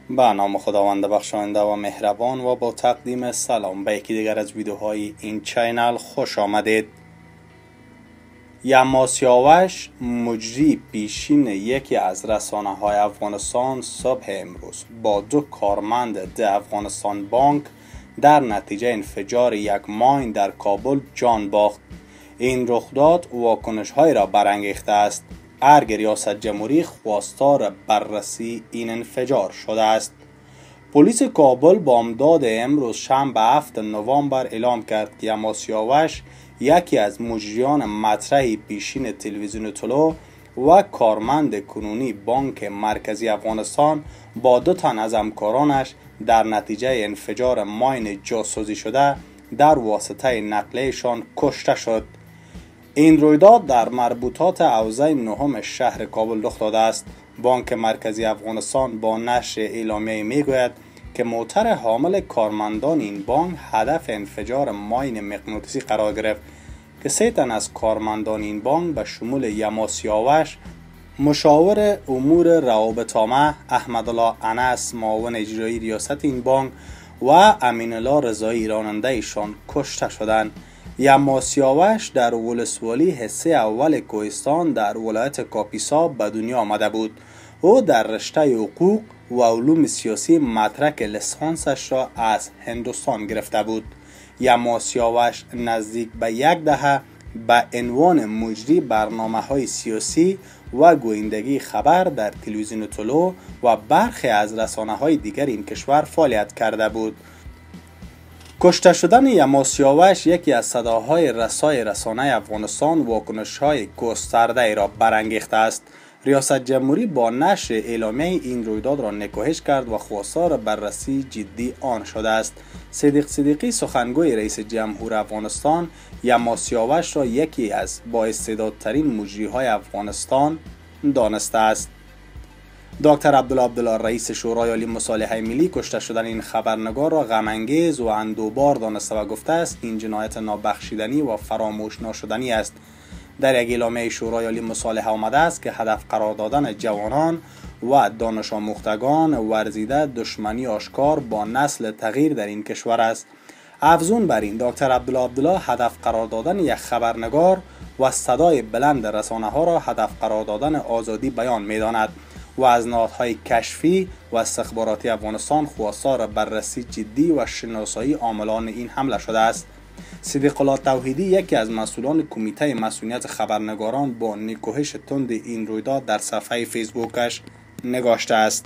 به نام خداوند بخشاینده و مهربان و با تقدیم سلام به یکی دیگر از ویدیوهای این چینل خوش آمدید. یما سیاوش مجری پیشین یکی از رسانه های افغانستان صبح امروز با دو کارمند ده افغانستان بانک در نتیجه انفجار یک ماین در کابل جان باخت. این رخداد واکنش های را برانگیخته است. ارگ ریاست جمهوری خواستار بررسی این انفجار شده است. پلیس کابل بامداد امروز شنبه 7 نوامبر اعلام کرد که یما سیاوش یکی از مجریان مطرح پیشین تلویزیون طلوع و کارمند کنونی بانک مرکزی افغانستان با دو تن از همکارانش در نتیجه انفجار ماین جاسوزی شده در واسطه نقلیه‌شان کشته شد. این رویداد در مربوطات حوزه نهم شهر کابل رخ داده است. بانک مرکزی افغانستان با نشر اعلامیه میگوید که موتر حامل کارمندان این بانک هدف انفجار ماین مغناطیسی قرار گرفت که 3 تن از کارمندان این بانک به شمول یما سیاوش، مشاور امور روابط عامه احمدالله انس، معاون اجرایی ریاست این بانک و امین الله رضایی راننده ایشان کشته شدند. یما سیاوش در ولسوالی حصه اول کوهستان در ولایت کاپیسا به دنیا آمده بود. او در رشته حقوق و علوم سیاسی مدرک لیسانسش را از هندوستان گرفته بود. یما سیاوش نزدیک به 1 دهه به عنوان مجری برنامه‌های سیاسی و گویندگی خبر در تلویزیون طلوع و برخی از رسانه‌های دیگر این کشور فعالیت کرده بود. کشته شدن یما سیاوش یکی از صداهای رسای رسانه افغانستان واکنش‌های گسترده را برانگیخته است. ریاست جمهوری با نشر اعلامیه این رویداد را نکوهش کرد و خواستار بررسی جدی آن شده است. صدیق صدیقی سخنگوی رئیس جمهور افغانستان یما سیاوش را یکی از با استعدادترین مجریهای افغانستان دانسته است. دکتر عبدالله رئیس شورای عالی مصالحه ملی کشته شدن این خبرنگار را غم انگیز و اندوهبار دانسته و گفته است این جنایت نابخشیدنی و فراموش ناشدنی است. در یک اعلامیه شورای عالی مصالحه آمده است که هدف قرار دادن جوانان و دانش آموختگان ورزیده دشمنی آشکار با نسل تغییر در این کشور است. افزون بر این دکتر عبدالله هدف قرار دادن یک خبرنگار و صدای بلند رسانه ها را هدف قرار دادن آزادی بیان می داند و از نهادهای کشفی و استخباراتی افغانستان خواستار بررسی جدی و شناسایی عاملان این حمله شده است. صدیق الله توحیدی یکی از مسئولان کمیته مسئولیت خبرنگاران با نکوهش تند این رویداد در صفحه فیسبوکش نگاشته است.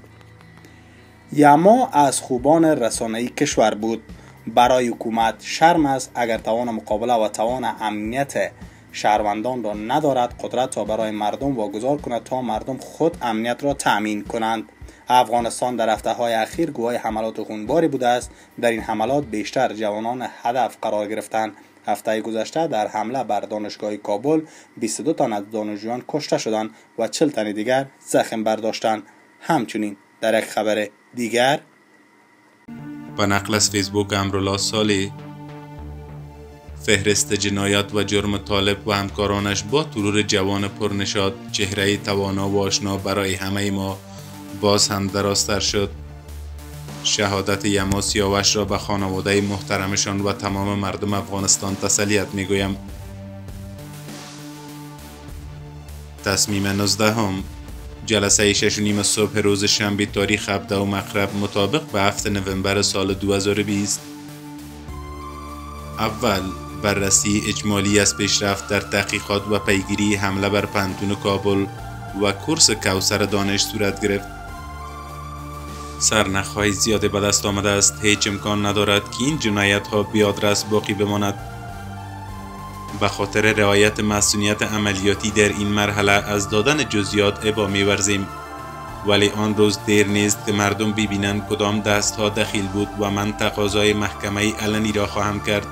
یما از خوبان رسانه‌ای کشور بود. برای حکومت شرم است اگر توان مقابله و توان امنیت شهروندان را ندارد قدرت را برای مردم واگذار کند تا مردم خود امنیت را تأمین کنند. افغانستان در هفته‌های اخیر گواه حملات خونباری بوده است. در این حملات بیشتر جوانان هدف قرار گرفتند. هفته گذشته در حمله بر دانشگاه کابل 22 تن از دانشجویان کشته شدند و 40 تن دیگر زخم برداشتند. همچنین در یک خبر دیگر به نقل از فیسبوک امرالله صالح، فهرست جنایت و جرم طالب و همکارانش با ترور جوان پرنشاط چهره توانا و آشنا برای همه ما باز هم درازتر شد. شهادت یما سیاوش را به خانواده محترمشان و تمام مردم افغانستان تسلیت میگویم. تصمیم 19 جلسه 6:30 صبح روز شنبه تاریخ 17 مغرب مطابق به 7 نوامبر سال 2020. اول بررسی اجمالی از پیشرفت در تحقیقات و پیگیری حمله بر پانتون کابل و کورس کوثر دانش صورت گرفت. سرنخ‌های زیاده به دست آمده است. هیچ امکان ندارد که این جنایت ها بی‌آدرس باقی بماند. به خاطر رعایت مسئولیت عملیاتی در این مرحله از دادن جزئیات ابا می‌ورزیم، ولی آن روز دیر نیست که مردم ببینند کدام دست‌ها دخیل بود و من تقاضای محکمه علنی را خواهم کرد.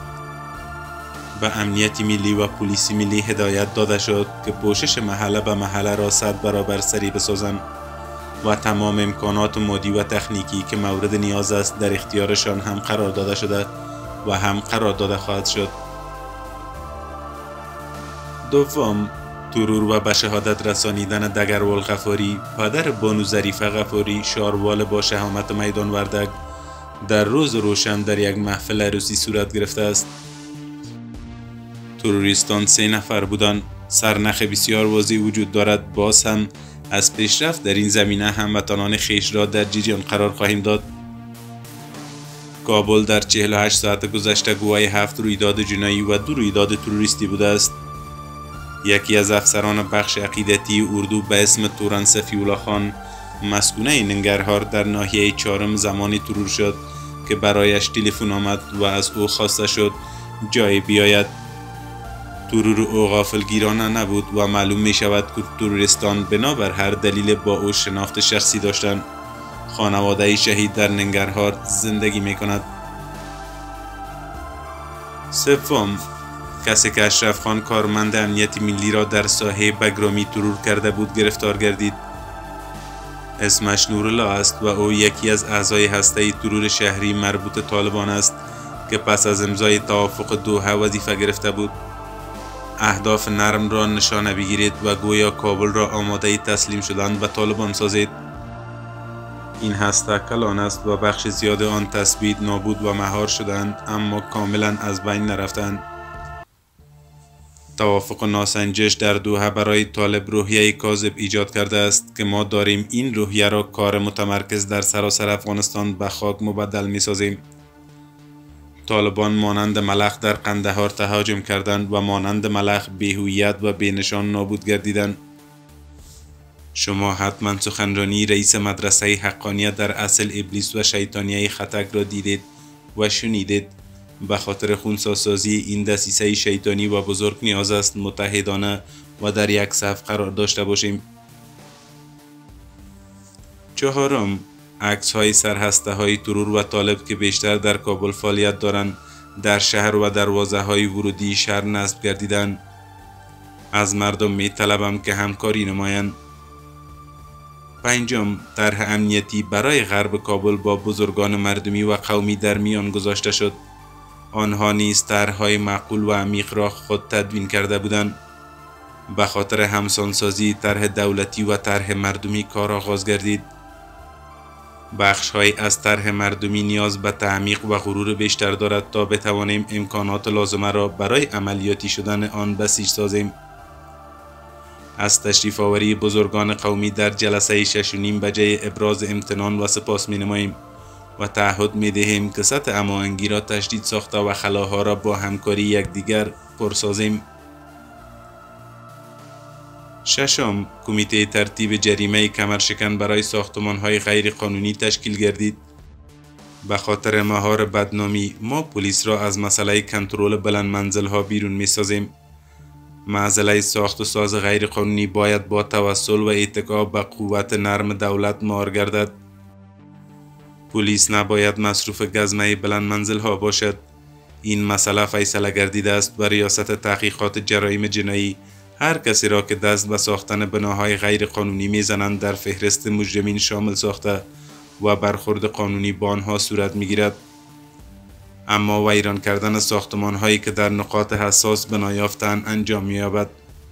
به امنیت ملی و پلیس ملی هدایت داده شد که پوشش محله به محله را 100 برابر سریع بسازند و تمام امکانات مادی و تکنیکی که مورد نیاز است در اختیارشان هم قرار داده شده و هم قرار داده خواهد شد. دوم، ترور و به شهادت رسانیدن دگروال غفاری، پدر بانو ظریفه غفاری، شاروال با شهامت میدان وردک، در روز روشن در یک محفل عروسی صورت گرفته است. تروریستان 3 نفر بودند. سرنخ بسیار واضح وجود دارد. باز هم از پیشرفت در این زمینه هموطنان خویش را در جریان قرار خواهیم داد. کابل در 48 ساعت گذشته گواه 7 رویداد جنایی و 2 رویداد تروریستی بوده است. یکی از افسران بخش عقیدتی اردو به اسم توران صفی‌الله خان مسکونه ننگرهار در ناحیه 4 زمانی ترور شد که برایش تلفن آمد و از او خواسته شد جای بیاید. ترور او غافلگیرانه نبود و معلوم می شود که تروریستان بنابر هر دلیل با او شناخت شخصی داشتند. خانواده شهید در ننگرهار زندگی می کند. سوم، کسی که اشرف خان کارمند امنیت ملی را در ساحه بگرامی ترور کرده بود گرفتار گردید. اسمش نورالله است و او یکی از اعضای هسته ترور شهری مربوط طالبان است که پس از امضای توافق دوحه وظیفه گرفته بود. اهداف نرم را نشانه بگیرید و گویا کابل را آماده تسلیم شدن به طالبان سازید. این هسته کلان است و بخش زیاد آن تثبیت، نابود و مهار شدند، اما کاملا از بین نرفتند. توافق ناسنجش در دوحه برای طالب روحیه کاذب ایجاد کرده است که ما داریم این روحیه را کار متمرکز در سراسر افغانستان به خاک مبدل می سازیم. طالبان مانند ملخ در قندهار تهاجم کردند و مانند ملخ بی‌هویت و بینشان نابود گردیدند. شما حتما سخنرانی رئیس مدرسه حقانیت در اصل ابلیس و شیطانیه خطک را دیدید و شنیدید. به خاطر خونساسازی این دسیسه شیطانی و بزرگ نیاز است متحدانه و در یک صف قرار داشته باشیم. چهارم، عکس های سرهسته های ترور و طالب که بیشتر در کابل فعالیت دارند در شهر و دروازه های ورودی شهر نصب گردیدند. از مردم می طلبم که همکاری نمایند. پنجم، طرح امنیتی برای غرب کابل با بزرگان مردمی و قومی در میان گذاشته شد. آنها نیز طرح‌های معقول و عمیق را خود تدوین کرده بودند. به خاطر همسانسازی طرح دولتی و طرح مردمی کار آغاز گردید. بخش‌های از طرح مردمی نیاز به تعمیق و غرور بیشتر دارد تا بتوانیم امکانات لازمه را برای عملیاتی شدن آن بسیج سازیم. از تشریف آوری بزرگان قومی در جلسه 6.5 به جای ابراز امتنان و سپاس می نماییم و تعهد می دهیم که سطح هماهنگی را تشدید ساخته و خلاها را با همکاری یکدیگر پرسازیم. ششم، کمیته ترتیب جریمه کمرشکن برای ساختمان‌های غیر قانونی تشکیل گردید. به خاطر مهار بدنامی ما پلیس را از مسئله کنترل بلند منزل‌ها بیرون می‌سازیم. معضله ساخت و ساز غیر قانونی باید با توسل و اتکا به قوت نرم دولت مهار گردد. پلیس نباید مصروف گزمه بلند منزل‌ها باشد. این مسئله فیصله گردیده است و ریاست تحقیقات جرایم جنایی هر کسی را که دست به ساختن بناهای غیر قانونی میزنند در فهرست مجرمین شامل ساخته و برخورد قانونی با آنها صورت میگیرد. اما ویران کردن ساختمان هایی که در نقاط حساس بنا یافتند انجام می‌یابد.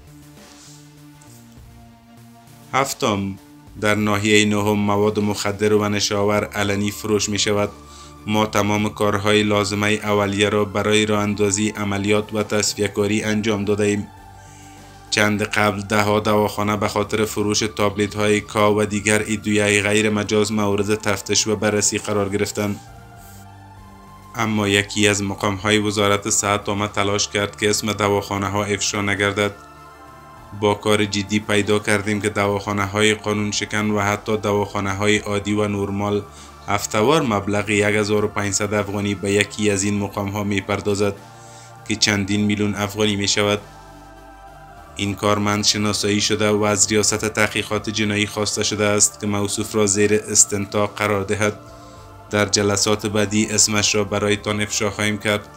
هفتم، در ناحیه نهم مواد مخدر و نشاور علنی فروش می شود. ما تمام کارهای لازمه اولیه را برای راه اندازی عملیات و تصفیه کاری انجام داده ایم. چند قبل 10 دواخانه به خاطر فروش تابلت های کا و دیگر ادویه غیر مجاز مورد تفتیش و بررسی قرار گرفتند. اما یکی از مقام های وزارت صحت آمد تلاش کرد که اسم دواخانه ها افشا نگردد. با کار جدی پیدا کردیم که دواخانه های قانون شکن و حتی دواخانه های عادی و نورمال هفته‌وار مبلغ 1500 افغانی به یکی از این مقام ها می پردازد که چندین میلیون افغانی می شود. این کارمند شناسایی شده و از ریاست تحقیقات جنایی خواسته شده است که موصوف را زیر استنتاق قرار دهد. در جلسات بعدی اسمش را برایتان افشا خواهیم کرد.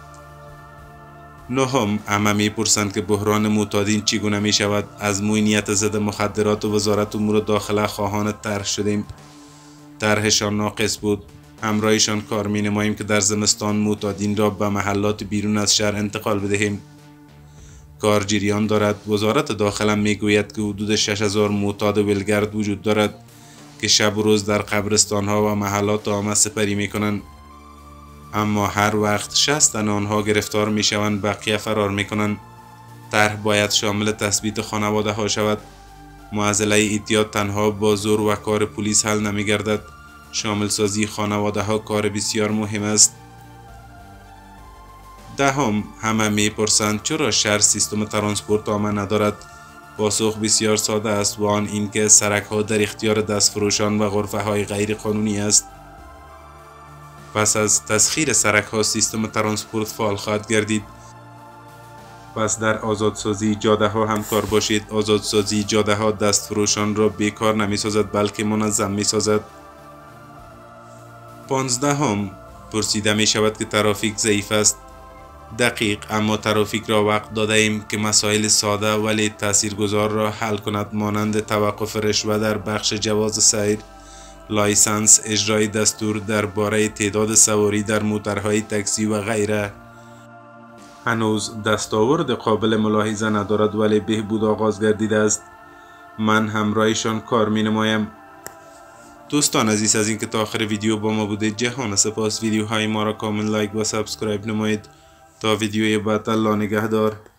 نهم، همه میپرسند که بحران معتادین چگونه می شود. از موینیت ضد مخدرات و وزارت امور داخله خواهان طرح شدیم. طرحشان ناقص بود. همراهشان کار می نماییم که در زمستان معتادین را به محلات بیرون از شهر انتقال بدهیم. کار جریان دارد. وزارت داخله میگوید که حدود 6000 معتاد ولگرد وجود دارد که شب و روز در قبرستان ها و محلات عامه سپری می کنند، اما هر وقت 60 تن آنها گرفتار می شوند بقیه فرار می کنند. طرح باید شامل تثبیت خانواده ها شود. معضله اعتیاد تنها با زور و کار پلیس حل نمی گردد. شامل سازی خانواده ها کار بسیار مهم است. دهم، همه می پرسند چرا شهر سیستم ترانسپورت عامه ندارد؟ پاسخ بسیار ساده است و آن اینکه سرک ها در اختیار دستفروشان و غرفه های غیر قانونی است. پس از تسخیر سرک ها سیستم ترانسپورت فعال خواهد گردید. پس در آزادسازی جاده ها همکار باشید. آزادسازی جاده ها دستفروشان را بیکار نمی سازد بلکه منظم می سازد. 15، پرسیده می شود که ترافیک ضعیف است. دقیق، اما ترافیک را وقت داده ایم که مسائل ساده ولی تاثیرگذار را حل کند، مانند توقف رشوه در بخش جواز سیر، لایسنس، اجرای دستور درباره تعداد سواری در موترهای تاکسی و غیره. هنوز دستاورد قابل ملاحظه ندارد ولی بهبود آغاز گردیده است. من همراهشان کار می نمایم. دوستان عزیز، از اینکه تا آخر ویدیو با ما بودید جهان سپاس. ویدیوهای ما را کامل لایک و سابسکرایب نمایید. تا ویدیوی بعد، الله نگهدار.